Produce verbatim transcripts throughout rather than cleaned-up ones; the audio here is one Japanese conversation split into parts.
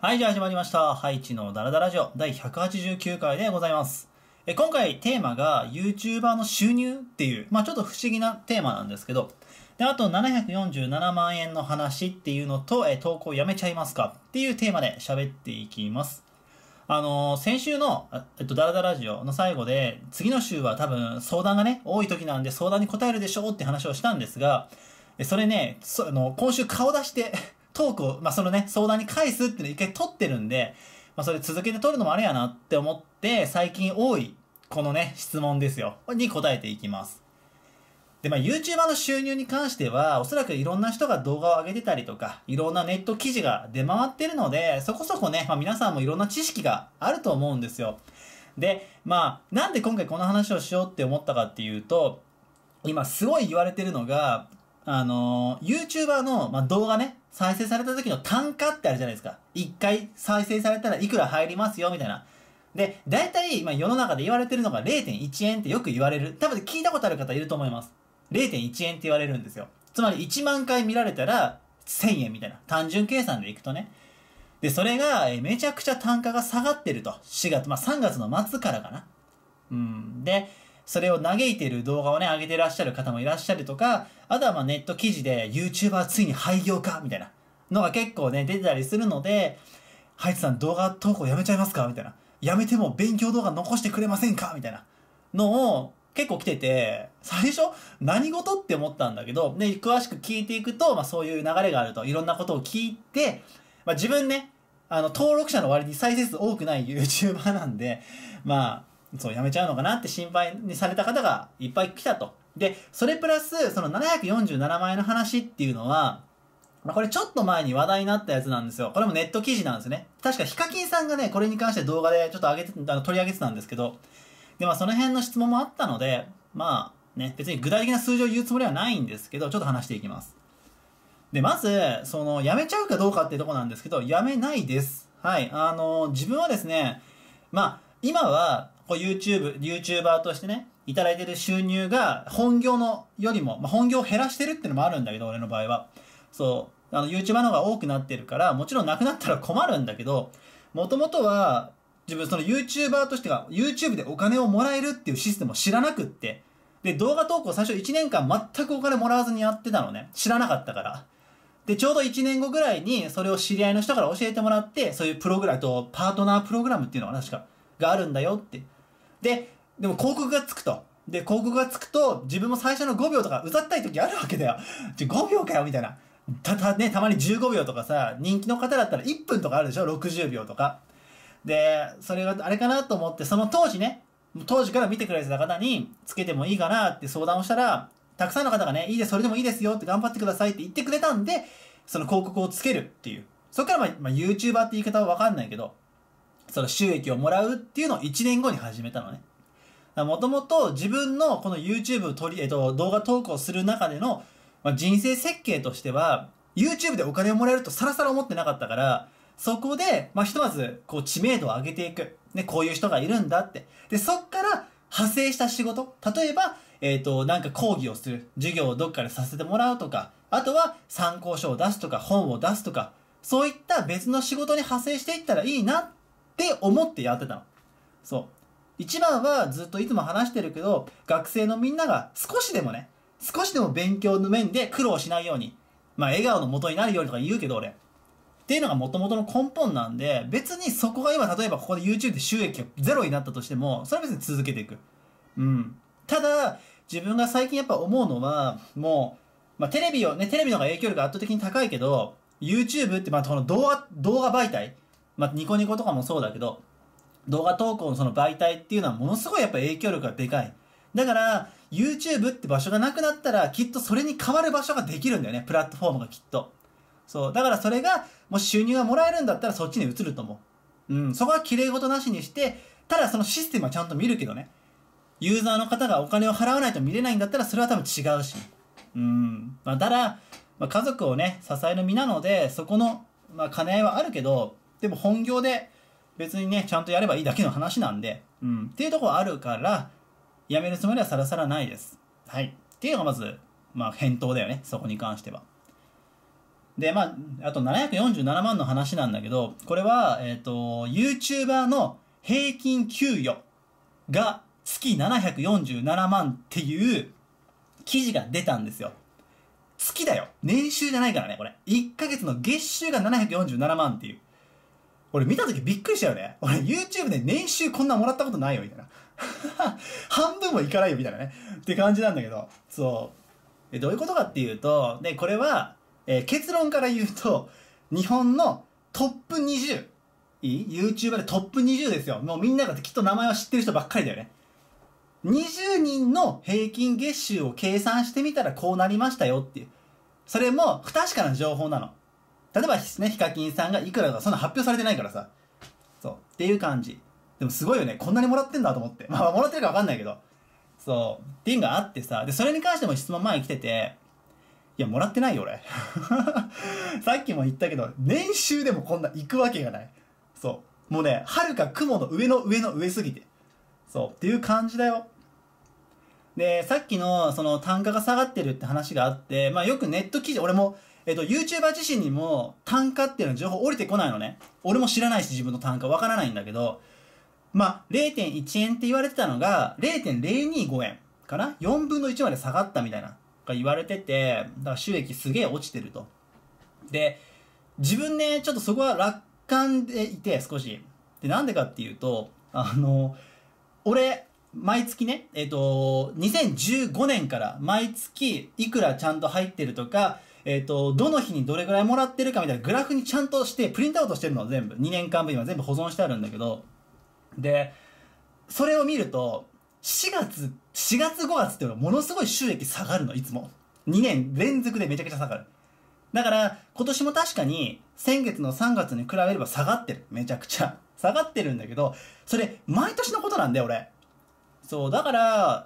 はい、じゃあ始まりました。ハイチのダラダラジオだいひゃくはちじゅうきゅうかいでございます。え今回テーマが YouTuber の収入っていう、まあちょっと不思議なテーマなんですけど、で、あとななひゃくよんじゅうななまんえんの話っていうのと、え投稿やめちゃいますかっていうテーマで喋っていきます。あのー、先週の、えっと、ダラダラジオの最後で、次の週は多分相談がね、多い時なんで相談に答えるでしょうって話をしたんですが、それね、そあの、今週顔出してトークを、まあ、そのね、相談に返すっていうのを一回取ってるんで、まあ、それ続けて取るのもあれやなって思って、最近多い、このね、質問ですよ。に答えていきます。で、まあ、YouTuber の収入に関しては、おそらくいろんな人が動画を上げてたりとか、いろんなネット記事が出回ってるので、そこそこね、まあ、皆さんもいろんな知識があると思うんですよ。で、まあ、なんで今回この話をしようって思ったかっていうと、今すごい言われてるのが、あのー、YouTuber の、まあ、動画ね、再生された時の単価ってあるじゃないですか。一回再生されたらいくら入りますよ、みたいな。で、大体、今世の中で言われてるのが れいてんいちえんってよく言われる。多分聞いたことある方いると思います。れいてんいちえんって言われるんですよ。つまりいちまんかい見られたらせんえんみたいな。単純計算でいくとね。で、それが、えめちゃくちゃ単価が下がってると。しがつ、まあ、さんがつの末からかな。うん。で、それを嘆いている動画をね、上げてらっしゃる方もいらっしゃるとか、あとはまあネット記事で YouTuber ついに廃業かみたいなのが結構ね、出てたりするので、ハイツさん動画投稿やめちゃいますかみたいな。やめても勉強動画残してくれませんかみたいなのを結構来てて、最初何事って思ったんだけど、ね、詳しく聞いていくと、まあそういう流れがあると、いろんなことを聞いて、まあ自分ね、あの、登録者の割に再生数多くない YouTuber なんで、まあ、そう、やめちゃうのかなって心配にされた方がいっぱい来たと。で、それプラス、そのななひゃくよんじゅうななまんえんの話っていうのは、まあ、これちょっと前に話題になったやつなんですよ。これもネット記事なんですね。確かヒカキンさんがね、これに関して動画でちょっと上げて、あの取り上げてたんですけど、で、まあその辺の質問もあったので、まあね、別に具体的な数字を言うつもりはないんですけど、ちょっと話していきます。で、まず、その、やめちゃうかどうかっていうところなんですけど、やめないです。はい。あの、自分はですね、まあ、今は、こう YouTube、YouTuber としてね、いただいてる収入が本業のよりも、まあ、本業を減らしてるっていうのもあるんだけど、俺の場合は。そう、あの、YouTuber の方が多くなってるから、もちろんなくなったら困るんだけど、もともとは、自分その YouTuber としては、YouTube でお金をもらえるっていうシステムを知らなくって、で、動画投稿最初いちねんかん全くお金もらわずにやってたのね。知らなかったから。で、ちょうどいちねんごぐらいに、それを知り合いの人から教えてもらって、そういうプログラムと、パートナープログラムっていうのが確か、があるんだよって。で、でも広告がつくと。で、広告がつくと、自分も最初のごびょうとかうざったい時あるわけだよ。ちょ、ごびょうかよみたいな。た、た、ね、たまにじゅうごびょうとかさ、人気の方だったらいっぷんとかあるでしょ ?ろくじゅうびょうとか。で、それがあれかなと思って、その当時ね、当時から見てくれてた方に、つけてもいいかなって相談をしたら、たくさんの方がね、いいです、それでもいいですよって頑張ってくださいって言ってくれたんで、その広告をつけるっていう。そこからまあ、まあ、YouTuber って言い方はわかんないけど、その収益をもらうっていうのをいちねんごに始めたのね。もともと自分のこの YouTube を取り、えっと、動画投稿する中での、まあ、人生設計としては、YouTube でお金をもらえるとさらさら思ってなかったから、そこで、まあ、ひとまず、こう、知名度を上げていく。ね、こういう人がいるんだって。で、そっから派生した仕事。例えば、えっと、なんか講義をする。授業をどっかでさせてもらうとか、あとは参考書を出すとか、本を出すとか、そういった別の仕事に派生していったらいいなって思ってやってたの。そう。一番はずっといつも話してるけど、学生のみんなが少しでもね、少しでも勉強の面で苦労しないように、まあ笑顔の元になるようにとか言うけど俺。っていうのが元々の根本なんで、別にそこが今例えばここで YouTube で収益がゼロになったとしても、それは別に続けていく。うん。ただ、自分が最近やっぱ思うのは、もう、まあテレビをね、テレビの方が影響力圧倒的に高いけど、YouTube ってまあこの動画、動画媒体、まあニコニコとかもそうだけど、動画投稿のその媒体っていうのはものすごいやっぱ影響力がでかい。だから、YouTube って場所がなくなったら、きっとそれに変わる場所ができるんだよね。プラットフォームがきっと。そう。だからそれが、もし収入がもらえるんだったらそっちに移ると思う。うん。そこは綺麗事なしにして、ただそのシステムはちゃんと見るけどね。ユーザーの方がお金を払わないと見れないんだったらそれは多分違うし。うん。まあ、ただ、まあ、家族をね、支える身なので、そこの、まあ、兼ね合いはあるけど、でも本業で別にね、ちゃんとやればいいだけの話なんで、うん。っていうところあるから、やめるつもりはさらさらないです。はい。っていうのがまず、まあ、返答だよね。そこに関しては。 で、まあ、あとななひゃくよんじゅうななまんの話なんだけど、これは、えっと、YouTuber の平均給与が月ななひゃくよんじゅうななまんっていう記事が出たんですよ。月だよ。年収じゃないからね、これ。いっかげつの月収がななひゃくよんじゅうななまんっていう。俺見た時びっくりしたよね。俺 YouTube で年収こんなもらったことないよ、みたいな。半分もいかないよ、みたいなね。って感じなんだけど。そう。どういうことかっていうと、で、これは、えー、結論から言うと、日本のトップにじゅう。いい ?YouTuber でトップにじゅうですよ。もうみんながきっと名前を知ってる人ばっかりだよね。にじゅうにんの平均月収を計算してみたらこうなりましたよっていう。それも不確かな情報なの。例えばね、ヒカキンさんがいくらとかそんな発表されてないからさ。そう。っていう感じ。でもすごいよね。こんなにもらってんだと思って。まあ、もらってるかわかんないけど。そう。っていうのがあってさ。で、それに関しても質問前に来てて、いや、もらってないよ、俺。さっきも言ったけど、年収でもこんな行くわけがない。そう。もうね、はるか雲の上の上の上すぎて。そう。っていう感じだよ。で、さっきの、その、単価が下がってるって話があって、まあよくネット記事、俺も、えっと、YouTuber 自身にも単価っていうの情報降りてこないのね。俺も知らないし自分の単価わからないんだけど、まあ れいてんいちえんって言われてたのが れいてんぜろにごえんかな ?よんぶんのいちまで下がったみたいな、が言われてて、だから収益すげえ落ちてると。で、自分ね、ちょっとそこは楽観でいて少し。で、なんでかっていうと、あの、俺、毎月ね、えっと、にせんじゅうごねんから毎月いくらちゃんと入ってるとか、えっと、どの日にどれぐらいもらってるかみたいなグラフにちゃんとしてプリントアウトしてるの全部。にねんかんぶんは全部保存してあるんだけど。で、それを見ると、しがつ、しがつごがつっていうのはものすごい収益下がるの、いつも。にねん連続でめちゃくちゃ下がる。だから、今年も確かに先月のさんがつに比べれば下がってる。めちゃくちゃ。下がってるんだけど、それ、毎年のことなんだよ、俺。そう、だから、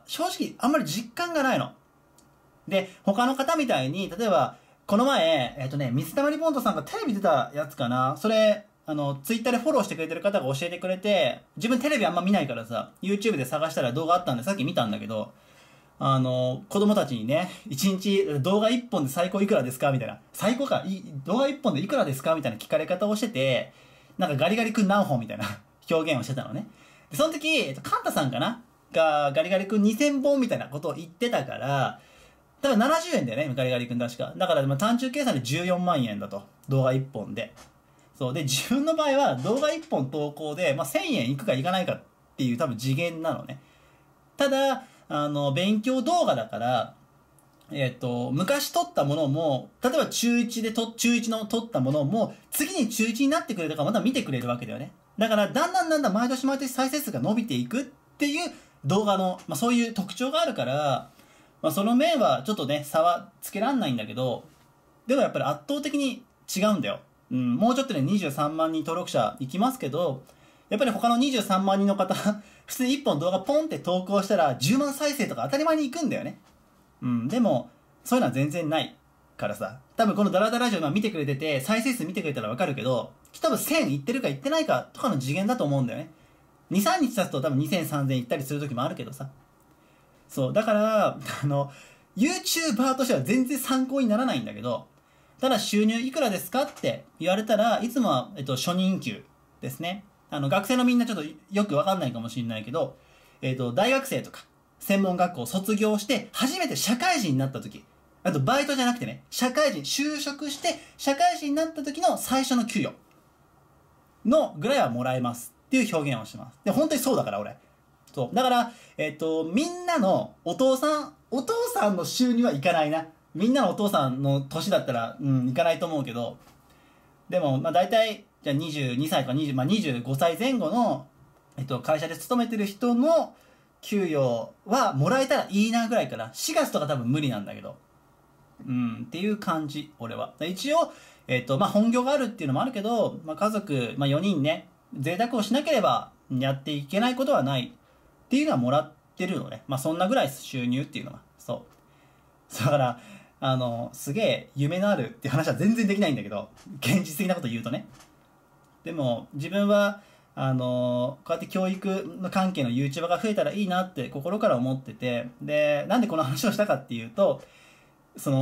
正直、あんまり実感がないの。で、他の方みたいに、例えば、この前、えっとね、水溜りボンドさんがテレビ出たやつかな。それ、あの、ツイッターでフォローしてくれてる方が教えてくれて、自分テレビあんま見ないからさ、YouTube で探したら動画あったんで、さっき見たんだけど、あの、子供たちにね、いちにち動画いっぽんで最高いくらですかみたいな。最高かい動画いっぽんでいくらですかみたいな聞かれ方をしてて、なんかガリガリ君何本みたいな表現をしてたのね。で、その時、えっと、カンタさんかなが、ガリガリ君にせんぼんみたいなことを言ってたから、多分ななじゅうえんだよね、ガリガリ君確か。だから、まあ、単純計算でじゅうよんまんえんだと。動画いっぽんで。そう。で、自分の場合は動画いっぽん投稿で、まあ、せんえんいくかいかないかっていう多分次元なのね。ただ、あの、勉強動画だから、えっと、昔撮ったものも、例えば中いちでと、中いちの撮ったものも、次に中いちになってくれるからまた見てくれるわけだよね。だから、だんだんだんだん毎年毎年再生数が伸びていくっていう動画の、まあそういう特徴があるから、まあその面はちょっとね、差はつけらんないんだけど、でもやっぱり圧倒的に違うんだよ。うん、もうちょっとでにじゅうさんまんにん登録者いきますけど、やっぱり他のにじゅうさんまんにんの方、普通にいっぽん動画ポンって投稿したらじゅうまん再生とか当たり前に行くんだよね。うん、でも、そういうのは全然ないからさ。多分このダラダラジオ今見てくれてて、再生数見てくれたらわかるけど、多分せんいってるかいってないかとかの次元だと思うんだよね。に、さんにち経つと多分にせん、さんぜんいったりする時もあるけどさ。そう、だから、あの、YouTuber としては全然参考にならないんだけど、ただ収入いくらですかって言われたらいつもは、えっと、初任給ですね。あの学生のみんなちょっとよくわかんないかもしれないけど、えっと、大学生とか専門学校を卒業して初めて社会人になった時、あとバイトじゃなくてね、社会人就職して社会人になった時の最初の給与のぐらいはもらえますっていう表現をします。で本当にそうだから俺。そうだからえっとみんなのお父さんお父さんの収入はいかないな。みんなのお父さんの年だったら、うん、いかないと思うけど、でも、まあ大体、じゃあにじゅうにさいとかにじゅう、まあ、にじゅうごさいぜん後の、えっと、会社で勤めてる人の給与はもらえたらいいなぐらいかな。しがつとか多分無理なんだけど。うん、っていう感じ、俺は。一応、えっと、まあ本業があるっていうのもあるけど、まあ家族、まあよにんね、贅沢をしなければやっていけないことはないっていうのはもらってるのね。まあそんなぐらい収入っていうのは。そう。だから、あの、すげえ夢のあるっていう話は全然できないんだけど、現実的なこと言うとね。でも、自分は、あの、こうやって教育の関係の YouTuber が増えたらいいなって心から思ってて、で、なんでこの話をしたかっていうと、その、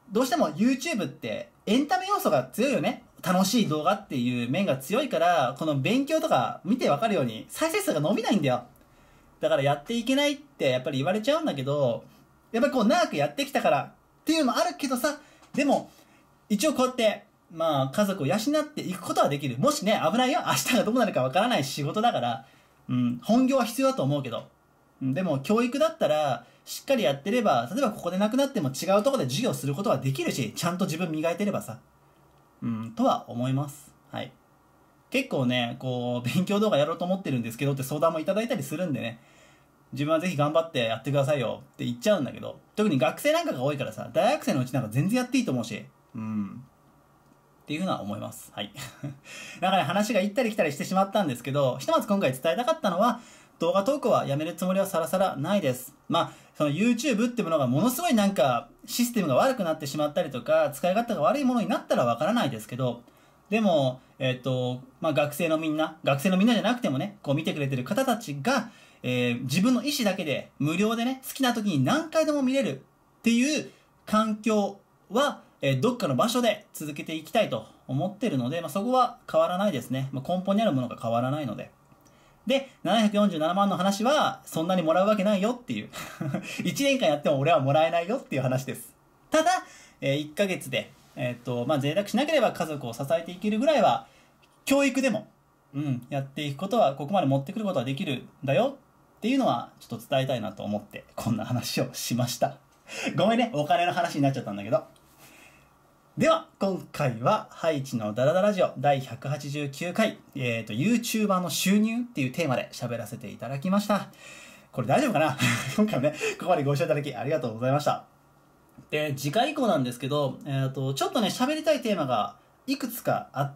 どうしても YouTube ってエンタメ要素が強いよね。楽しい動画っていう面が強いから、この勉強とか見てわかるように再生数が伸びないんだよ。だからやっていけないってやっぱり言われちゃうんだけど、やっぱりこう長くやってきたからっていうのもあるけどさ、でも一応こうやってまあ家族を養っていくことはできる。もしね、危ないよ。明日がどうなるかわからない仕事だから、うん、本業は必要だと思うけど、でも教育だったらしっかりやってれば、例えばここでなくなっても違うところで授業することはできるし、ちゃんと自分磨いてればさ、うん、とは思います。はい。結構ね、こう、勉強動画やろうと思ってるんですけどって相談もいただいたりするんでね、自分はぜひ頑張ってやってくださいよって言っちゃうんだけど、特に学生なんかが多いからさ、大学生のうちなんか全然やっていいと思うし、うん。っていうふうな思います。はい。だから、ね、話が行ったり来たりしてしまったんですけど、ひとまず今回伝えたかったのは、動画投稿はやめるつもりはさらさらないです。まあ、その YouTube ってものがものすごいなんかシステムが悪くなってしまったりとか、使い勝手が悪いものになったらわからないですけど、でも、えっと、まあ学生のみんな、学生のみんなじゃなくてもね、こう見てくれてる方たちが、えー、自分の意思だけで無料でね、好きな時に何回でも見れるっていう環境は、えー、どっかの場所で続けていきたいと思ってるので、まあ、そこは変わらないですね。まあ、根本にあるものが変わらないので。で、ななひゃくよんじゅうななまんの話は、そんなにもらうわけないよっていう。いちねんかんやっても俺はもらえないよっていう話です。ただ、えー、いっかげつで、えーっと、まあ、贅沢しなければ家族を支えていけるぐらいは、教育でも、うん、やっていくことは、ここまで持ってくることはできるんだよっていうのは、ちょっと伝えたいなと思って、こんな話をしました。ごめんね、お金の話になっちゃったんだけど。では、今回は、ハイチのダラダラジオだいひゃくはちじゅうきゅうかい、えっと、YouTuber の収入っていうテーマで喋らせていただきました。これ大丈夫かな今回もね、ここまでご視聴いただきありがとうございました。で、次回以降なんですけど、えっと、ちょっとね、喋りたいテーマがいくつかあって、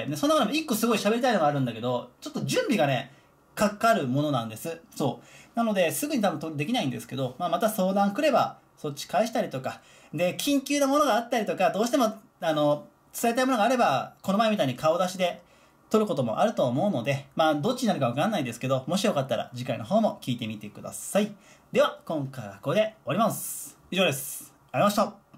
でその中でもいっこすごい喋りたいのがあるんだけど、ちょっと準備がね、かかるものなんです。そう。なので、すぐに多分できないんですけど、まあ、また相談来れば、そっち返したりとか、で、緊急なものがあったりとか、どうしても、あの、伝えたいものがあれば、この前みたいに顔出しで撮ることもあると思うので、まあ、どっちになるかわかんないですけど、もしよかったら次回の方も聞いてみてください。では、今回はここで終わります。以上です。ありがとうございました。